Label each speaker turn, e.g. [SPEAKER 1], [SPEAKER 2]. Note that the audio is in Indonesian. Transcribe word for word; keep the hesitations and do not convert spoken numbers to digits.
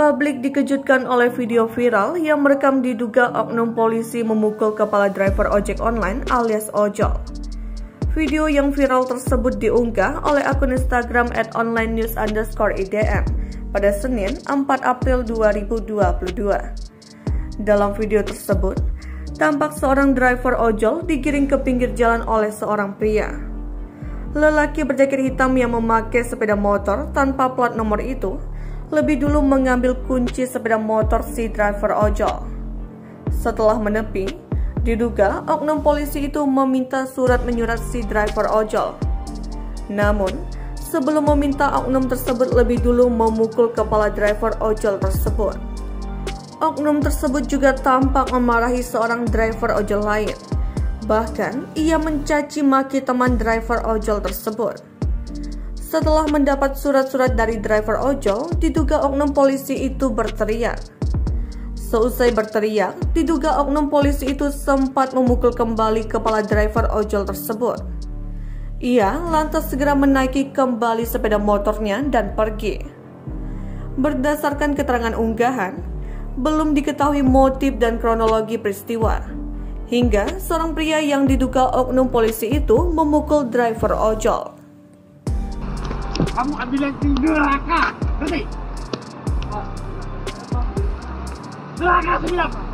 [SPEAKER 1] Publik dikejutkan oleh video viral yang merekam diduga oknum polisi memukul kepala driver ojek online alias ojol. Video yang viral tersebut diunggah oleh akun Instagram at online news underscore idm pada Senin empat April dua ribu dua puluh dua. Dalam video tersebut, tampak seorang driver ojol digiring ke pinggir jalan oleh seorang pria. Lelaki berjaket hitam yang memakai sepeda motor tanpa plat nomor itu lebih dulu mengambil kunci sepeda motor si driver ojol. Setelah menepi, diduga oknum polisi itu meminta surat menyurat si driver ojol. Namun, sebelum meminta, oknum tersebut lebih dulu memukul kepala driver ojol tersebut. Oknum tersebut juga tampak memarahi seorang driver ojol lain. Bahkan, ia mencaci maki teman driver ojol tersebut. Setelah mendapat surat-surat dari driver ojol, diduga oknum polisi itu berteriak. Seusai berteriak, diduga oknum polisi itu sempat memukul kembali kepala driver ojol tersebut. Ia lantas segera menaiki kembali sepeda motornya dan pergi. Berdasarkan keterangan unggahan, belum diketahui motif dan kronologi peristiwa, hingga seorang pria yang diduga oknum polisi itu memukul driver ojol.
[SPEAKER 2] Kamu ambil yang neraka, berarti neraka sebelah.